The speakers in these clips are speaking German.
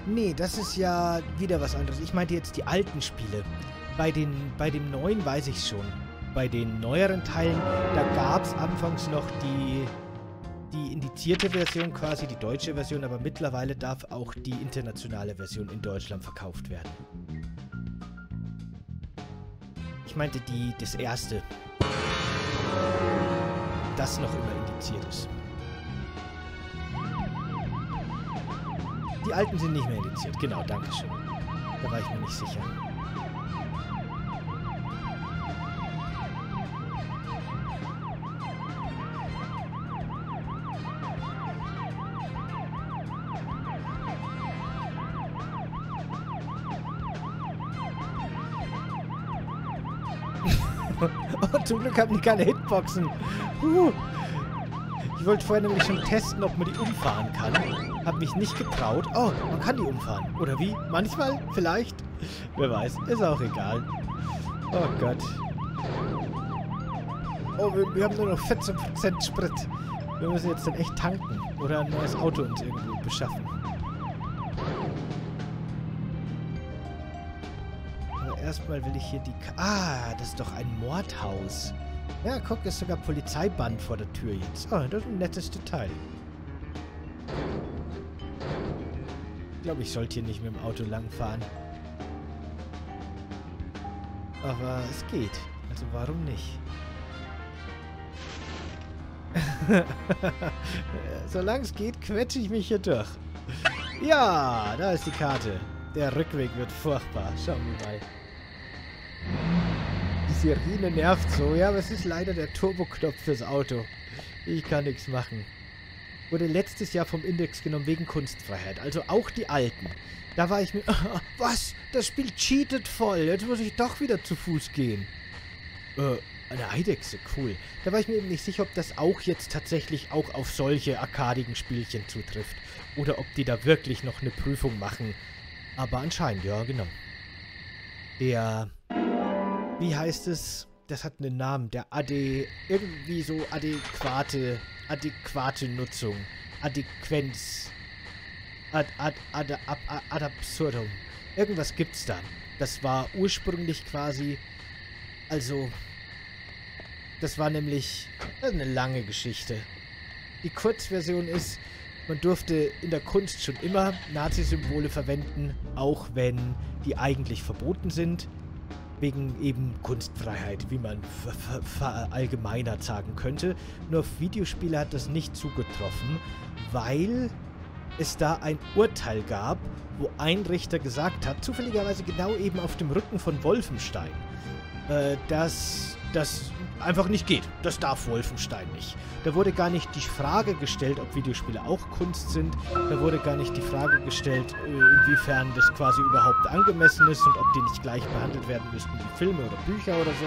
Nee, das ist ja wieder was anderes. Ich meinte jetzt die alten Spiele. Bei dem neuen weiß ich schon. Bei den neueren Teilen, da gab es anfangs noch die indizierte Version, quasi die deutsche Version, aber mittlerweile darf auch die internationale Version in Deutschland verkauft werden. Ich meinte das erste. Das noch immer indiziert ist. Die alten sind nicht mehr indiziert. Genau, danke schön. Da war ich mir nicht sicher. Oh, zum Glück haben die keine Hitboxen. Ich wollte vorher nämlich schon testen, ob man die umfahren kann. Hab mich nicht getraut. Oh, man kann die umfahren. Oder wie? Manchmal? Vielleicht? Wer weiß. Ist auch egal. Oh Gott. Oh, wir haben nur noch 14% Sprit. Wir müssen jetzt dann echt tanken. Oder ein neues Auto uns irgendwo beschaffen. Aber erstmal will ich hier die... das ist doch ein Mordhaus. Ja, guck, ist sogar Polizeiband vor der Tür jetzt. Oh, das ist ein nettes Detail. Ich glaube, ich sollte hier nicht mit dem Auto langfahren. Aber es geht. Also warum nicht? Solange es geht, quetsche ich mich hier durch. Ja, da ist die Karte. Der Rückweg wird furchtbar. Schauen wir mal. Die Sirene nervt so. Ja, aber es ist leider der Turboknopf fürs Auto. Ich kann nichts machen. Wurde letztes Jahr vom Index genommen wegen Kunstfreiheit. Also auch die alten. Da war ich mir... Was? Das Spiel cheatet voll. Jetzt muss ich doch wieder zu Fuß gehen. Eine Eidechse, cool. Da war ich mir eben nicht sicher, ob das auch jetzt tatsächlich auch auf solche arkadigen Spielchen zutrifft. Oder ob die da wirklich noch eine Prüfung machen. Aber anscheinend, ja, genau. Der... Wie heißt es? Das hat einen Namen. Der irgendwie so adäquate Nutzung. Adäquenz. Ad absurdum. Irgendwas gibt's da. Das war ursprünglich quasi... Also... Das war nämlich... Das ist eine lange Geschichte. Die Kurzversion ist... Man durfte in der Kunst schon immer Nazi-Symbole verwenden, auch wenn die eigentlich verboten sind. Wegen eben Kunstfreiheit, wie man verallgemeinert sagen könnte. Nur auf Videospiele hat das nicht zugetroffen, weil es da ein Urteil gab, wo ein Richter gesagt hat, zufälligerweise genau eben auf dem Rücken von Wolfenstein, dass das einfach nicht geht. Das darf Wolfenstein nicht. Da wurde gar nicht die Frage gestellt, ob Videospiele auch Kunst sind. Da wurde gar nicht die Frage gestellt, inwiefern das quasi überhaupt angemessen ist und ob die nicht gleich behandelt werden müssten wie Filme oder Bücher oder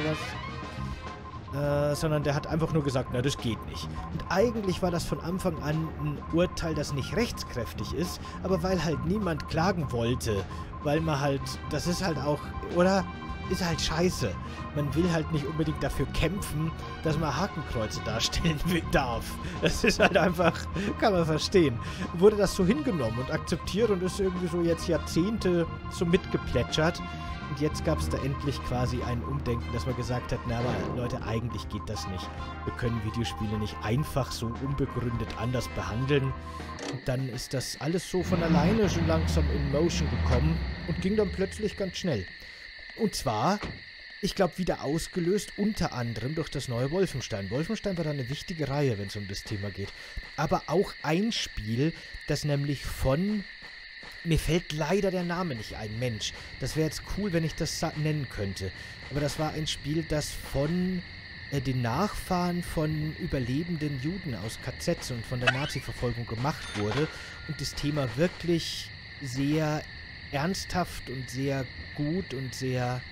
sowas. Sondern der hat einfach nur gesagt, na, das geht nicht. Und eigentlich war das von Anfang an ein Urteil, das nicht rechtskräftig ist, aber weil halt niemand klagen wollte, weil man halt, das ist halt auch, oder... Ist halt scheiße. Man will halt nicht unbedingt dafür kämpfen, dass man Hakenkreuze darstellen darf. Das ist halt einfach, kann man verstehen. Wurde das so hingenommen und akzeptiert und ist irgendwie so jetzt Jahrzehnte so mitgeplätschert. Und jetzt gab es da endlich quasi ein Umdenken, dass man gesagt hat, na aber Leute, eigentlich geht das nicht. Wir können Videospiele nicht einfach so unbegründet anders behandeln. Und dann ist das alles so von alleine schon langsam in Motion gekommen und ging dann plötzlich ganz schnell. Und zwar, ich glaube, wieder ausgelöst, unter anderem durch das neue Wolfenstein. Wolfenstein war da eine wichtige Reihe, wenn es um das Thema geht. Aber auch ein Spiel, das nämlich von... Mir fällt leider der Name nicht ein, Mensch. Das wäre jetzt cool, wenn ich das nennen könnte. Aber das war ein Spiel, das von den Nachfahren von überlebenden Juden aus KZs und von der Nazi-Verfolgung gemacht wurde. Und das Thema wirklich sehr... ernsthaft und sehr gut und sehr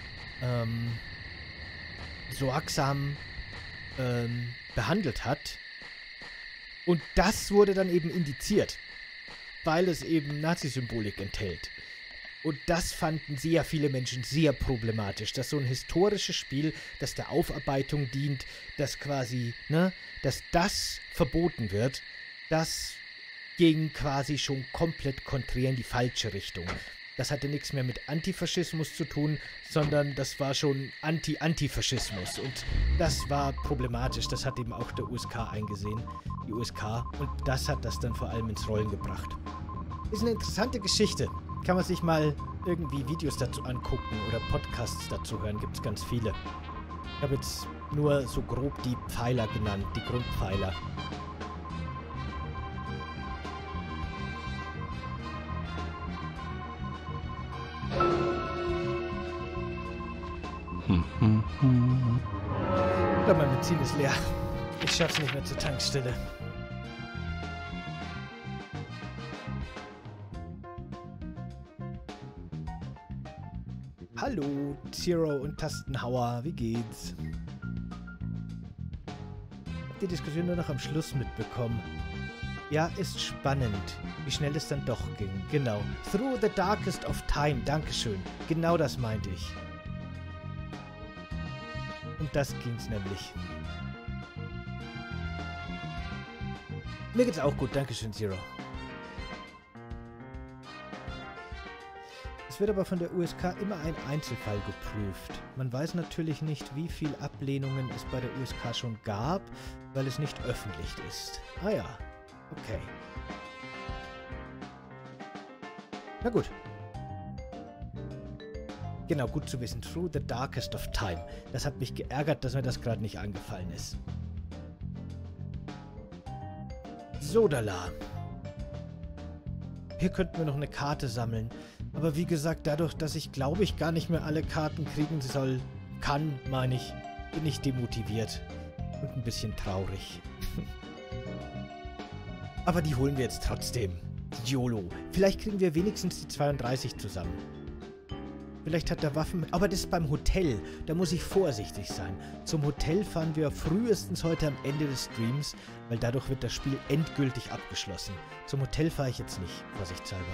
sorgsam behandelt hat. Und das wurde dann eben indiziert, weil es eben Nazi-Symbolik enthält. Und das fanden sehr viele Menschen sehr problematisch, dass so ein historisches Spiel, das der Aufarbeitung dient, dass quasi, dass das verboten wird, das ging quasi schon komplett konträr in die falsche Richtung. Das hatte nichts mehr mit Antifaschismus zu tun, sondern das war schon Anti-Antifaschismus. Und das war problematisch. Das hat eben auch der USK eingesehen, die USK. Und das hat das dann vor allem ins Rollen gebracht. Ist eine interessante Geschichte. Kann man sich mal irgendwie Videos dazu angucken oder Podcasts dazu hören. Gibt es ganz viele. Ich habe jetzt nur so grob die Pfeiler genannt, die Grundpfeiler. Oder mein Benzin ist leer. Ich schaff's nicht mehr zur Tankstelle. Hallo, Zero und Tastenhauer, wie geht's? Habt die Diskussion nur noch am Schluss mitbekommen? Ja, ist spannend, wie schnell es dann doch ging. Genau. Through the Darkest of Time, Dankeschön. Genau das meinte ich. Und das ging's nämlich. Mir geht's auch gut, Dankeschön, Zero. Es wird aber von der USK immer ein Einzelfall geprüft. Man weiß natürlich nicht, wie viel Ablehnungen es bei der USK schon gab, weil es nicht öffentlich ist. Ah ja, okay. Na gut. Genau, gut zu wissen. Through the Darkest of Time. Das hat mich geärgert, dass mir das gerade nicht angefallen ist. Sodala. Hier könnten wir noch eine Karte sammeln. Aber wie gesagt, dadurch, dass ich, glaube ich, gar nicht mehr alle Karten kriegen meine ich, bin ich demotiviert. Und ein bisschen traurig. Aber die holen wir jetzt trotzdem. YOLO. Vielleicht kriegen wir wenigstens die 32 zusammen. Vielleicht hat er Waffen mit. Aber das ist beim Hotel. Da muss ich vorsichtig sein. Zum Hotel fahren wir frühestens heute am Ende des Streams, weil dadurch wird das Spiel endgültig abgeschlossen. Zum Hotel fahre ich jetzt nicht, vorsichtshalber.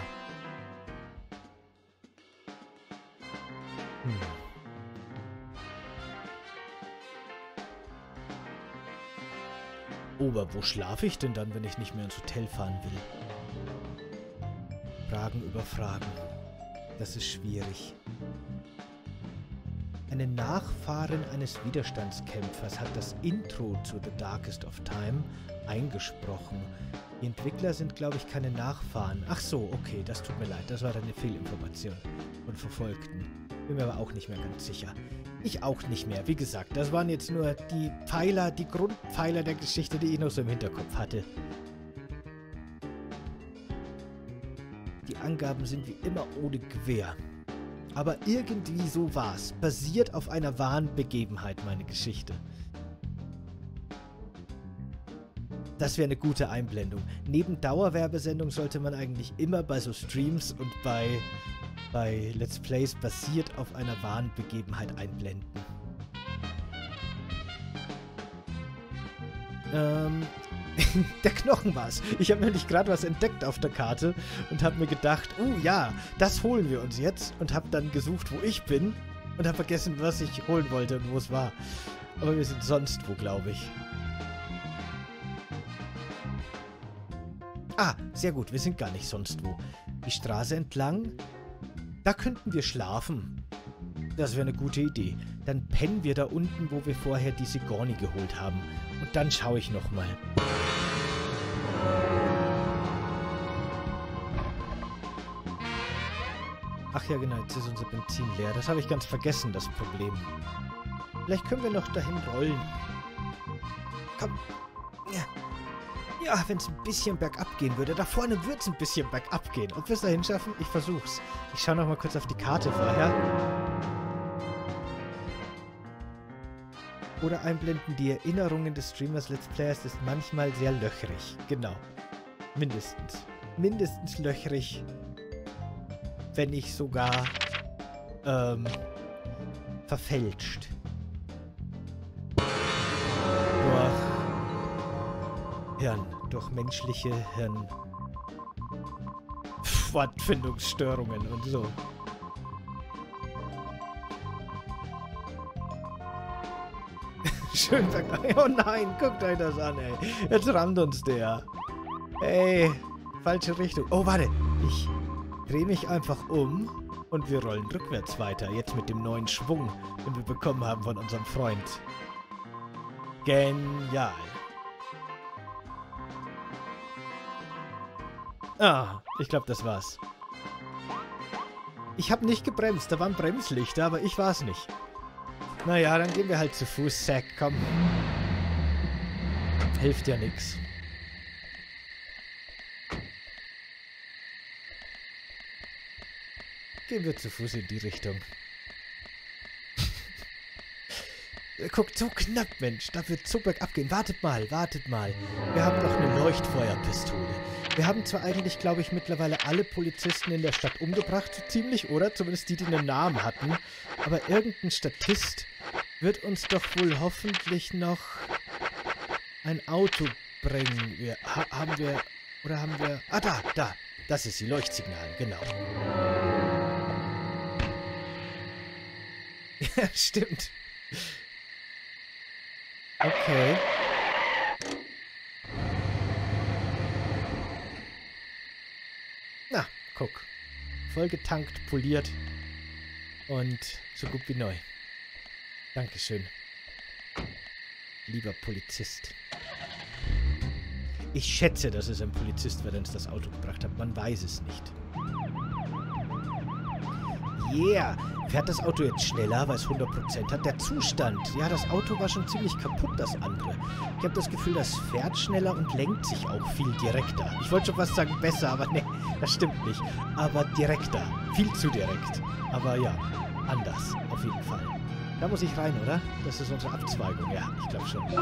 Aber wo schlafe ich denn dann, wenn ich nicht mehr ins Hotel fahren will? Fragen über Fragen. Das ist schwierig. Eine Nachfahrin eines Widerstandskämpfers hat das Intro zu The Darkest of Time eingesprochen. Die Entwickler sind, glaube ich, keine Nachfahren. Ach so, okay, das tut mir leid. Das war dann eine Fehlinformation von Verfolgten. Bin mir aber auch nicht mehr ganz sicher. Ich auch nicht mehr. Wie gesagt, das waren jetzt nur die Pfeiler, die Grundpfeiler der Geschichte, die ich noch so im Hinterkopf hatte. Die Angaben sind wie immer ohne Gewähr. Aber irgendwie so war's. Basiert auf einer wahren Begebenheit, meine Geschichte. Das wäre eine gute Einblendung. Neben Dauerwerbesendung sollte man eigentlich immer bei so Streams und bei Let's Plays basiert auf einer wahren Begebenheit einblenden. Der Knochen war's. Ich habe nämlich gerade was entdeckt auf der Karte und habe mir gedacht, ja, das holen wir uns jetzt und habe dann gesucht, wo ich bin und habe vergessen, was ich holen wollte und wo es war. Aber wir sind sonst wo, glaube ich. Ah, sehr gut, wir sind gar nicht sonst wo. Die Straße entlang, da könnten wir schlafen. Das wäre eine gute Idee. Dann pennen wir da unten, wo wir vorher die Sigourney geholt haben. Und dann schaue ich nochmal. Ach ja, genau, jetzt ist unser Benzin leer. Das habe ich ganz vergessen, das Problem. Vielleicht können wir noch dahin rollen. Komm. Ja, wenn es ein bisschen bergab gehen würde. Da vorne wird es ein bisschen bergab gehen. Ob wir es dahin schaffen? Ich versuch's. Ich schaue noch mal kurz auf die Karte vorher. Oder einblenden, die Erinnerungen des Streamers Let's Players ist manchmal sehr löchrig. Genau. Mindestens. Mindestens löchrig. Wenn nicht sogar verfälscht. Durch menschliche Wortfindungsstörungen und so. Schön bergab. Oh nein, guckt euch das an, ey. Jetzt rammt uns der. Ey, Falsche Richtung. Oh, warte. Ich drehe mich einfach um und wir rollen rückwärts weiter. Jetzt mit dem neuen Schwung, den wir bekommen haben von unserem Freund. Genial. Ah, ich glaube, das war's. Ich habe nicht gebremst. Da waren Bremslichter, aber ich war's nicht. Naja, dann gehen wir halt zu Fuß. Zack, komm. Hilft ja nix. Gehen wir zu Fuß in die Richtung. Guckt, so knapp, Mensch. Da wird so bergab gehen. Wartet mal, wartet mal. Wir haben noch eine Leuchtfeuerpistole. Wir haben zwar eigentlich, glaube ich, mittlerweile alle Polizisten in der Stadt umgebracht, so ziemlich, oder? Zumindest die, die einen Namen hatten. Aber irgendein Statist wird uns doch wohl hoffentlich noch ein Auto bringen. Haben wir... Ah, da. Das ist die Leuchtsignal, genau. Ja, stimmt. Okay. Na, guck. Voll getankt, poliert und so gut wie neu. Dankeschön. Lieber Polizist. Ich schätze, dass es ein Polizist war, der uns das Auto gebracht hat. Man weiß es nicht. Yeah! Fährt das Auto jetzt schneller, weil es 100% hat? Der Zustand. Ja, das Auto war schon ziemlich kaputt, das andere. Ich habe das Gefühl, das fährt schneller und lenkt sich auch viel direkter. Ich wollte schon fast sagen besser, aber nee, das stimmt nicht. Aber direkter. Viel zu direkt. Aber ja, anders. Auf jeden Fall. Da muss ich rein, oder? Das ist unsere Abzweigung. Ja, ich glaube schon.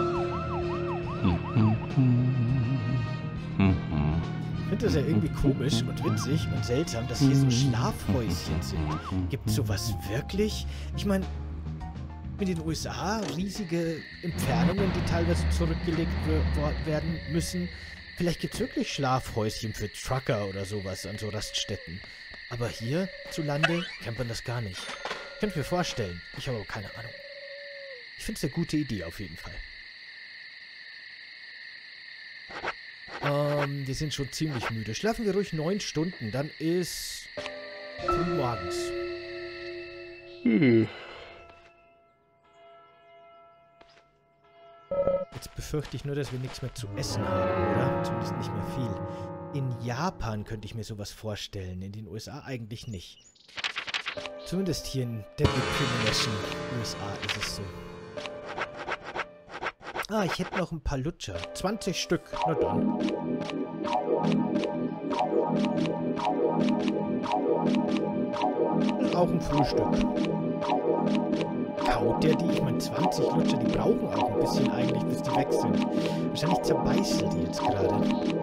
Ich finde das ja irgendwie komisch und witzig und seltsam, dass hier so Schlafhäuschen sind. Gibt es sowas wirklich? Ich meine, in den USA riesige Entfernungen, die teilweise zurückgelegt werden müssen. Vielleicht gibt es wirklich Schlafhäuschen für Trucker oder sowas an so Raststätten. Aber hier zu Lande kennt man das gar nicht. Ich könnte mir vorstellen. Ich habe aber keine Ahnung. Ich finde es eine gute Idee auf jeden Fall. Die sind schon ziemlich müde. Schlafen wir ruhig 9 Stunden, dann ist früh morgens. Jetzt befürchte ich nur, dass wir nichts mehr zu essen haben, oder? Zumindest nicht mehr viel. In Japan könnte ich mir sowas vorstellen, in den USA eigentlich nicht. Zumindest hier in der bekriminellen USA ist es so. Ah, ich hätte noch ein paar Lutscher. 20 Stück. Na dann. Und auch ein Frühstück. Kaut der die? Ich meine, 20 Lutscher, die brauchen auch ein bisschen eigentlich, bis die weg sind. Wahrscheinlich zerbeißen die jetzt gerade.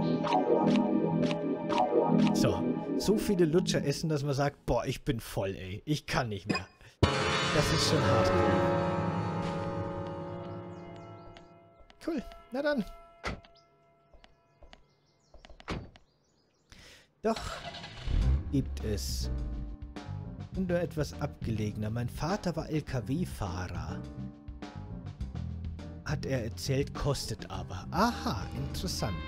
So viele Lutscher essen, dass man sagt, boah, ich bin voll, ey. Ich kann nicht mehr. Das ist schon hart. Cool, na dann. Doch gibt es. Und nur etwas abgelegener. Mein Vater war LKW-Fahrer. Hat er erzählt, kostet aber. Aha, interessant.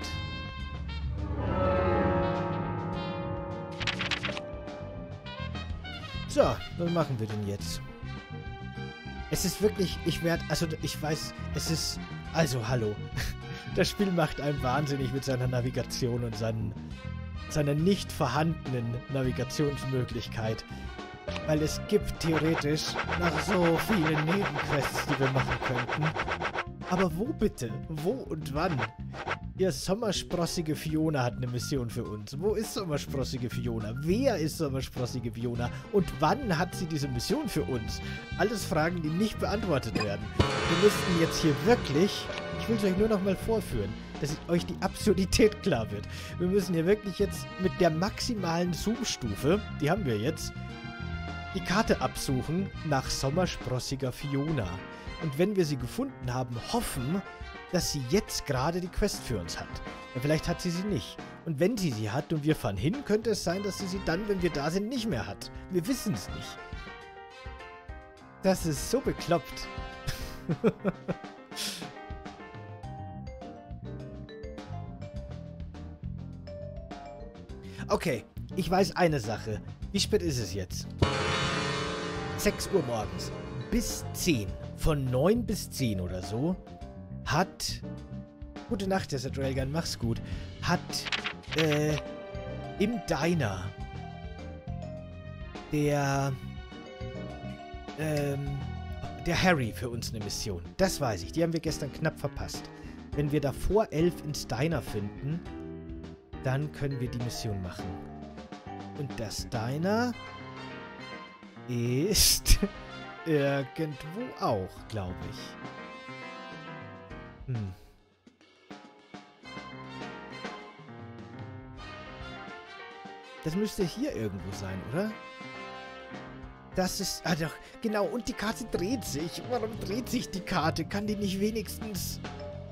So, was machen wir denn jetzt? Es ist wirklich, ich weiß, es ist, also hallo. Das Spiel macht einen wahnsinnig mit seiner Navigation und seiner nicht vorhandenen Navigationsmöglichkeit. Weil es gibt theoretisch noch so viele Nebenquests, die wir machen könnten. Aber wo bitte? Wo und wann? Ja, sommersprossige Fiona hat eine Mission für uns. Wo ist sommersprossige Fiona? Wer ist sommersprossige Fiona? Und wann hat sie diese Mission für uns? Alles Fragen, die nicht beantwortet werden. Wir müssten jetzt hier wirklich... Ich will es euch nur noch mal vorführen, dass euch die Absurdität klar wird. Wir müssen hier wirklich jetzt mit der maximalen Zoom-Stufe, die haben wir jetzt, die Karte absuchen nach sommersprossiger Fiona. Und wenn wir sie gefunden haben, hoffen, dass sie jetzt gerade die Quest für uns hat. Ja, vielleicht hat sie nicht. Und wenn sie hat und wir fahren hin, könnte es sein, dass sie dann, wenn wir da sind, nicht mehr hat. Wir wissen es nicht. Das ist so bekloppt. Okay, ich weiß eine Sache. Wie spät ist es jetzt? 6 Uhr morgens. Bis 10. Von 9 bis 10 oder so hat... Gute Nacht, Desert Railgun, mach's gut. Hat, im Diner der Harry für uns eine Mission. Das weiß ich. Die haben wir gestern knapp verpasst. Wenn wir davor 11 ins Diner finden, dann können wir die Mission machen. Und das Diner ist irgendwo auch, glaube ich. Das müsste hier irgendwo sein, oder? Das ist... Ah doch, genau. Und die Karte dreht sich. Warum dreht sich die Karte? Kann die nicht wenigstens...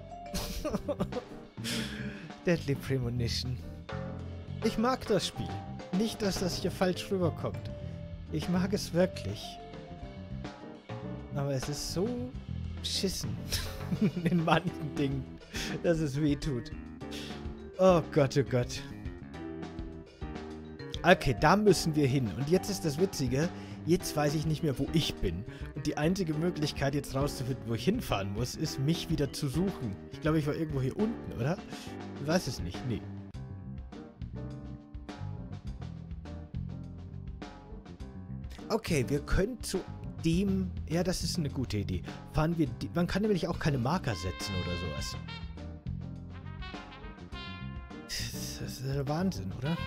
Deadly Premonition. Ich mag das Spiel. Nicht, dass das hier falsch rüberkommt. Ich mag es wirklich. Aber es ist so beschissen in manchen Dingen, dass es weh tut. Oh Gott, oh Gott. Okay, da müssen wir hin. Und jetzt ist das Witzige, jetzt weiß ich nicht mehr, wo ich bin. Und die einzige Möglichkeit, jetzt rauszufinden, wo ich hinfahren muss, ist, mich wieder zu suchen. Ich glaube, ich war irgendwo hier unten, oder? Ich weiß es nicht. Nee. Okay, wir können zu dem... Ja, das ist eine gute Idee. Fahren wir... Man kann nämlich auch keine Marker setzen oder sowas. Das ist der Wahnsinn, oder?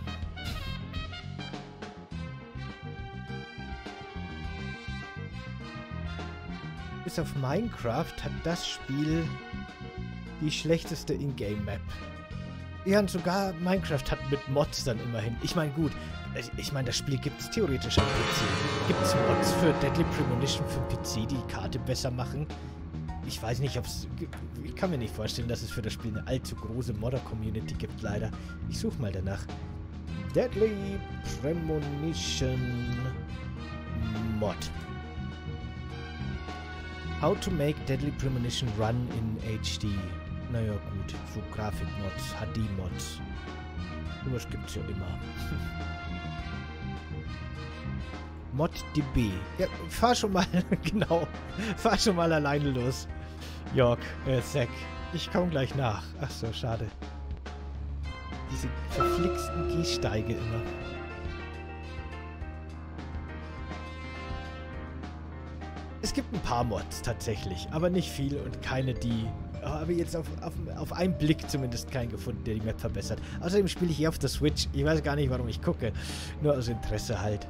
Bis auf Minecraft hat das Spiel die schlechteste Ingame-Map. Ja, und sogar Minecraft hat mit Mods dann immerhin. Ich meine, gut, ich meine, das Spiel gibt es theoretisch am PC. Gibt es Mods für Deadly Premonition für PC, die Karte besser machen? Ich weiß nicht, ob es... Ich kann mir nicht vorstellen, dass es für das Spiel eine allzu große Modder-Community gibt, leider. Ich suche mal danach. Deadly Premonition Mod. How to make Deadly Premonition run in HD. Naja, gut. So Grafikmods, HD-Mods. Sowas gibt's ja immer. ModDB. Ja, fahr schon mal, genau. Fahr schon mal alleine los. Jörg, Zack. Ich komm gleich nach. Ach so, schade. Diese verflixten Gehsteige immer. Es gibt ein paar Mods tatsächlich, aber nicht viel und keine, die... Habe jetzt auf einen Blick zumindest keinen gefunden, der die Map verbessert. Außerdem spiele ich hier auf der Switch. Ich weiß gar nicht, warum ich gucke. Nur aus Interesse halt.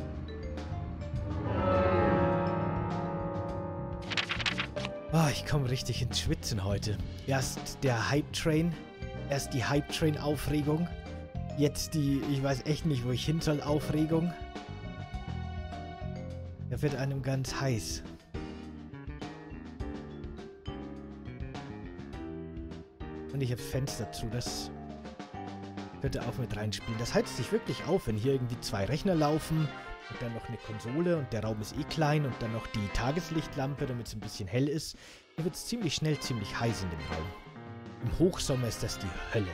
Oh, ich komme richtig ins Schwitzen heute. Erst der Hype-Train. Erst die Hype-Train-Aufregung. Jetzt die, ich weiß echt nicht, wo ich hin soll, Aufregung. Da wird einem ganz heiß. Und ich habe Fenster zu, das könnte auch mit reinspielen. Das heizt sich wirklich auf, wenn hier irgendwie 2 Rechner laufen und dann noch eine Konsole und der Raum ist eh klein und dann noch die Tageslichtlampe, damit es ein bisschen hell ist. Hier wird es ziemlich schnell ziemlich heiß in dem Raum. Im Hochsommer ist das die Hölle.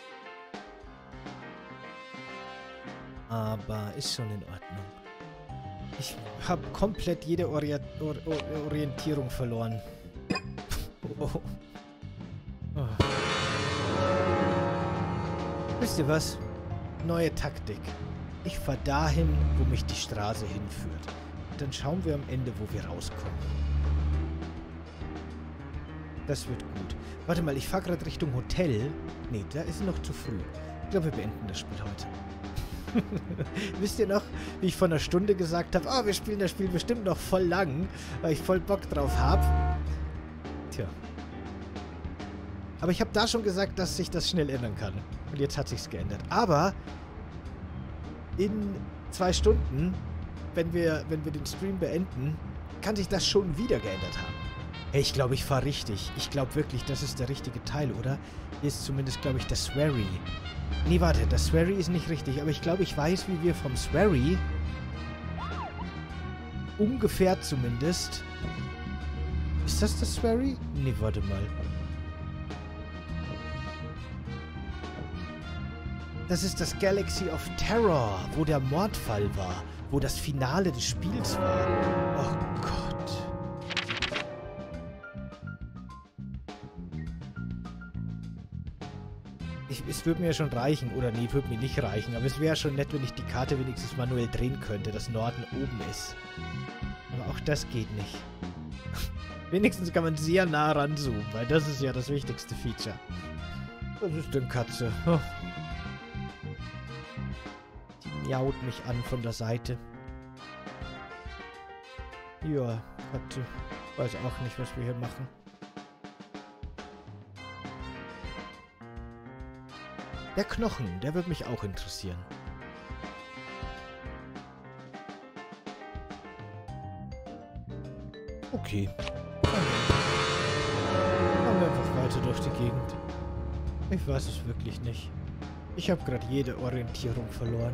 Aber ist schon in Ordnung. Ich habe komplett jede Orientierung verloren. Oh. Oh. Wisst ihr was? Neue Taktik. Ich fahre dahin, wo mich die Straße hinführt. Und dann schauen wir am Ende, wo wir rauskommen. Das wird gut. Warte mal, ich fahre gerade Richtung Hotel. Nee, da ist noch zu früh. Ich glaube, wir beenden das Spiel heute. Wisst ihr noch, wie ich vor einer Stunde gesagt habe, oh, wir spielen das Spiel bestimmt noch voll lang, weil ich voll Bock drauf habe? Tja. Aber ich habe da schon gesagt, dass sich das schnell ändern kann. Und jetzt hat sich's geändert. Aber in 2 Stunden, wenn wir den Stream beenden, kann sich das schon wieder geändert haben. Hey, ich glaube, ich fahre richtig. Ich glaube wirklich, das ist der richtige Teil, oder? Hier ist zumindest, glaube ich, der Swery. Nee, warte, der Swery ist nicht richtig. Aber ich glaube, ich weiß, wie wir vom Swery ungefähr zumindest... Ist das der Swery? Nee, warte mal. Das ist das Galaxy of Terror, wo der Mordfall war. Wo das Finale des Spiels war. Oh Gott. Es würde mir ja schon reichen. Oder nee, würde mir nicht reichen. Aber es wäre schon nett, wenn ich die Karte wenigstens manuell drehen könnte, dass Norden oben ist. Aber auch das geht nicht. Wenigstens kann man sehr nah ranzoomen, weil das ist ja das wichtigste Feature. Was ist denn Katze? Oh. Die miaut mich an von der Seite. Ja, Katze. Weiß auch nicht, was wir hier machen. Der Knochen, der wird mich auch interessieren. Okay. Machen wir einfach weiter durch die Gegend. Ich weiß es wirklich nicht. Ich habe gerade jede Orientierung verloren.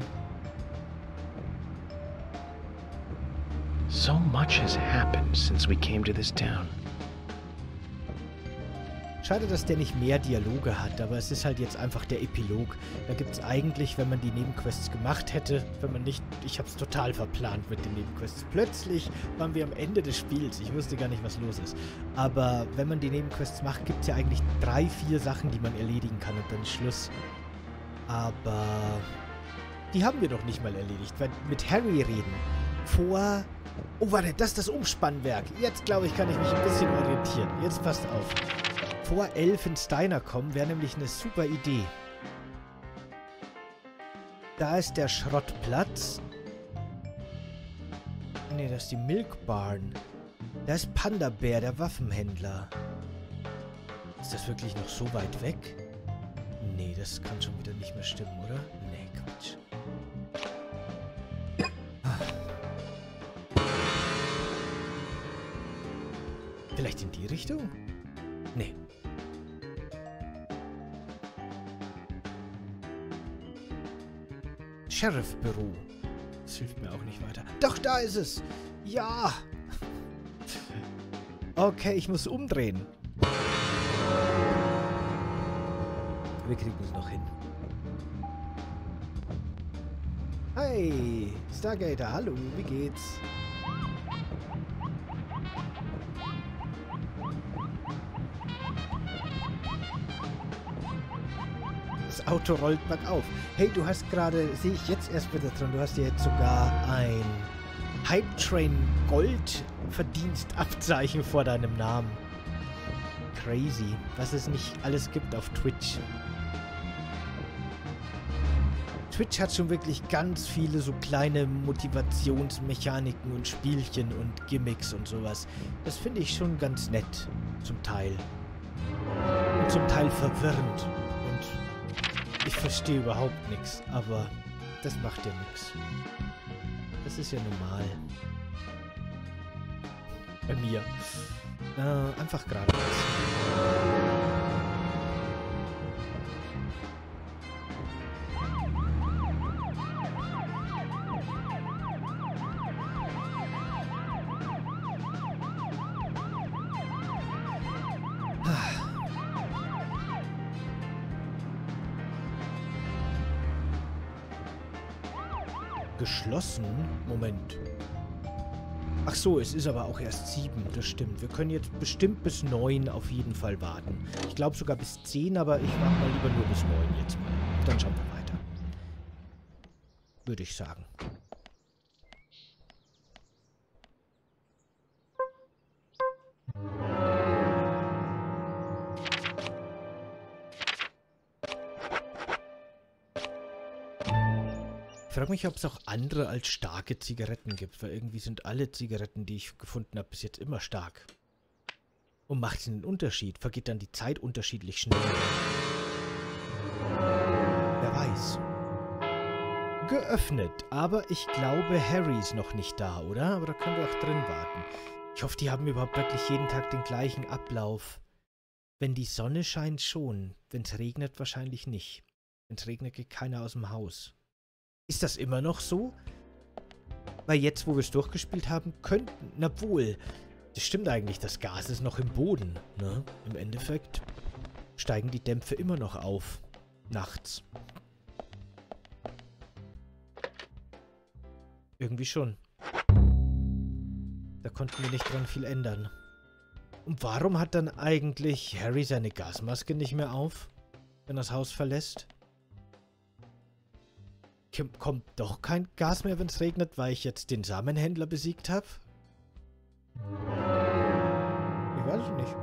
So much has happened since we came to this town. Schade, dass der nicht mehr Dialoge hat, aber es ist halt jetzt einfach der Epilog. Da gibt es eigentlich, wenn man die Nebenquests gemacht hätte, wenn man nicht... Ich habe es total verplant mit den Nebenquests. Plötzlich waren wir am Ende des Spiels. Ich wusste gar nicht, was los ist. Aber wenn man die Nebenquests macht, gibt es ja eigentlich 3, 4 Sachen, die man erledigen kann und dann ist Schluss. Aber die haben wir doch nicht mal erledigt, weil mit Harry reden. Vor... Oh, warte, das ist das Umspannwerk. Jetzt, glaube ich, kann ich mich ein bisschen orientieren. Jetzt passt auf. Vor Elfensteiner kommen, wäre nämlich eine super Idee. Da ist der Schrottplatz. Ne, das ist die Milk Barn. Da ist Panda Bear, der Waffenhändler. Ist das wirklich noch so weit weg? Nee, das kann schon wieder nicht mehr stimmen, oder? Nee, Quatsch. Vielleicht in die Richtung? Nee. Sheriff-Büro. Das hilft mir auch nicht weiter. Doch, da ist es! Ja! Okay, ich muss umdrehen. Wir kriegen es noch hin. Hi! Stargater, hallo, wie geht's? Das Auto rollt bergauf. Hey, du hast gerade, sehe ich jetzt erst wieder dran, du hast ja jetzt sogar ein Hype Train Gold Verdienstabzeichen vor deinem Namen. Crazy, was es nicht alles gibt auf Twitch. Twitch hat schon wirklich ganz viele so kleine Motivationsmechaniken und Spielchen und Gimmicks und sowas. Das finde ich schon ganz nett, zum Teil. Und zum Teil verwirrend. Und ich verstehe überhaupt nichts, aber das macht ja nichts. Das ist ja normal. Bei mir. Einfach geradeaus. Geschlossen? Moment. Ach so, es ist aber auch erst 7, das stimmt. Wir können jetzt bestimmt bis 9 auf jeden Fall warten. Ich glaube sogar bis 10, aber ich mache mal lieber nur bis 9 jetzt mal. Dann schauen wir weiter. Würde ich sagen. Ich frage mich, ob es auch andere als starke Zigaretten gibt, weil irgendwie sind alle Zigaretten, die ich gefunden habe, bis jetzt immer stark. Und macht es einen Unterschied? Vergeht dann die Zeit unterschiedlich schnell? Wer weiß. Geöffnet, aber ich glaube, Harry ist noch nicht da, oder? Aber da können wir auch drin warten. Ich hoffe, die haben überhaupt wirklich jeden Tag den gleichen Ablauf. Wenn die Sonne scheint, schon. Wenn es regnet, wahrscheinlich nicht. Wenn es regnet, geht keiner aus dem Haus. Ist das immer noch so? Weil jetzt, wo wir es durchgespielt haben, könnten... Na wohl, das stimmt eigentlich, das Gas ist noch im Boden, ne? Im Endeffekt steigen die Dämpfe immer noch auf. Nachts. Irgendwie schon. Da konnten wir nicht dran viel ändern. Und warum hat dann eigentlich Harry seine Gasmaske nicht mehr auf, wenn er das Haus verlässt? Kommt doch kein Gas mehr, wenn es regnet, weil ich jetzt den Samenhändler besiegt habe? Ich weiß es nicht.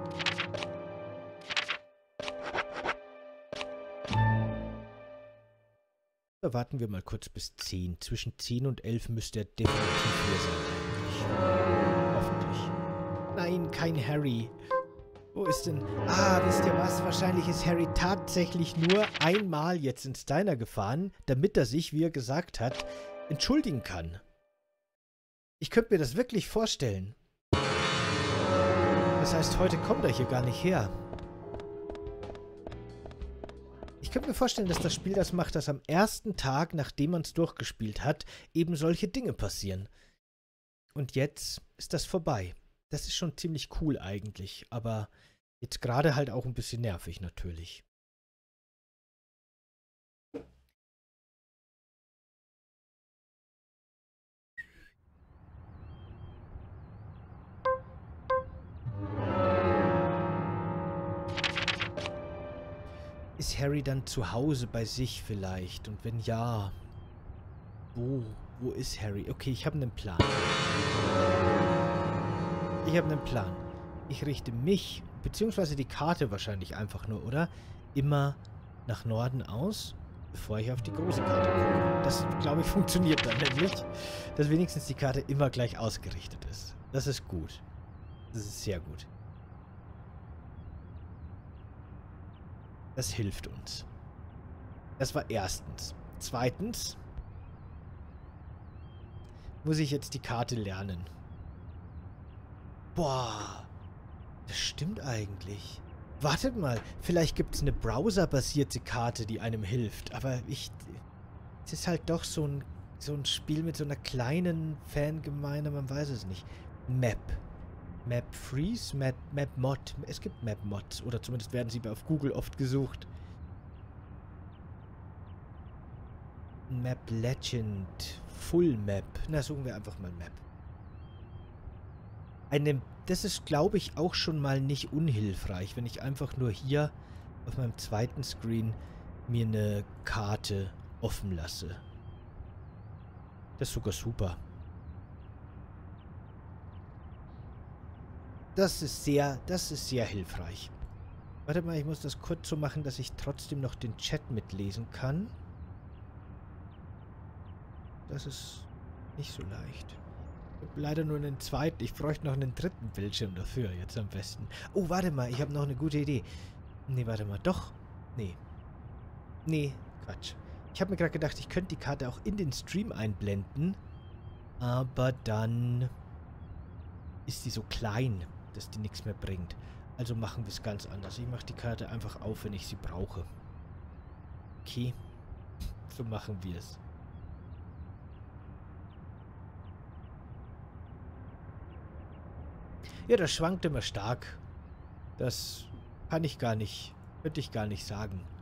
Da warten wir mal kurz bis 10. Zwischen 10 und 11 müsste er definitiv hier sein eigentlich. Hoffentlich. Nein, kein Harry. Wo ist denn... Ah, wisst ihr was? Wahrscheinlich ist Harry tatsächlich nur einmal jetzt ins Diner gefahren, damit er sich, wie er gesagt hat, entschuldigen kann. Ich könnte mir das wirklich vorstellen. Das heißt, heute kommt er hier gar nicht her. Ich könnte mir vorstellen, dass das Spiel das macht, dass am ersten Tag, nachdem man es durchgespielt hat, eben solche Dinge passieren. Und jetzt ist das vorbei. Das ist schon ziemlich cool eigentlich, aber jetzt gerade halt auch ein bisschen nervig natürlich. Ist Harry dann zu Hause bei sich vielleicht? Und wenn ja, wo ist Harry? Okay, ich habe einen Plan. Ich habe einen Plan. Ich richte mich, beziehungsweise die Karte wahrscheinlich einfach nur, oder? Immer nach Norden aus, bevor ich auf die große Karte gucke. Das, glaube ich, funktioniert dann nämlich, dass wenigstens die Karte immer gleich ausgerichtet ist. Das ist gut. Das ist sehr gut. Das hilft uns. Das war erstens. Zweitens muss ich jetzt die Karte lernen. Boah, das stimmt eigentlich. Wartet mal, vielleicht gibt es eine browserbasierte Karte, die einem hilft. Aber es ist halt doch so ein Spiel mit so einer kleinen Fangemeinde, man weiß es nicht. Map. Map Freeze? Map Mod. Es gibt Map Mods. Oder zumindest werden sie auf Google oft gesucht. Map Legend. Full Map. Na, suchen wir einfach mal Map. Das ist, glaube ich, auch schon mal nicht unhilfreich, wenn ich einfach nur hier auf meinem zweiten Screen mir eine Karte offen lasse. Das ist sogar super. Das ist sehr hilfreich. Warte mal, ich muss das kurz so machen, dass ich trotzdem noch den Chat mitlesen kann. Das ist nicht so leicht. Ich habe leider nur einen zweiten. Ich bräuchte noch einen dritten Bildschirm dafür, jetzt am besten. Oh, warte mal, ich habe noch eine gute Idee. Nee, warte mal, doch. Nee. Nee, Quatsch. Ich habe mir gerade gedacht, ich könnte die Karte auch in den Stream einblenden. Aber dann ist die so klein, dass die nichts mehr bringt. Also machen wir es ganz anders. Ich mache die Karte einfach auf, wenn ich sie brauche. Okay. So machen wir es. Ja, das schwankt immer stark. Das kann ich gar nicht, könnte ich gar nicht sagen.